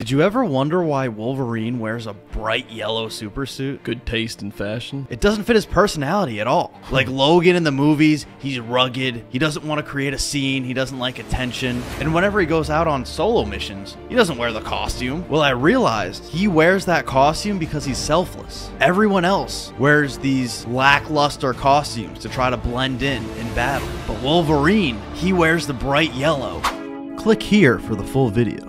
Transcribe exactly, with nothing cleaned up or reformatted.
Did you ever wonder why Wolverine wears a bright yellow supersuit? Good taste in fashion. It doesn't fit his personality at all. Like Logan in the movies, he's rugged, he doesn't want to create a scene, he doesn't like attention, and whenever he goes out on solo missions, he doesn't wear the costume. Well, I realized he wears that costume because he's selfless. Everyone else wears these lackluster costumes to try to blend in in battle, but Wolverine, he wears the bright yellow. Click here for the full video.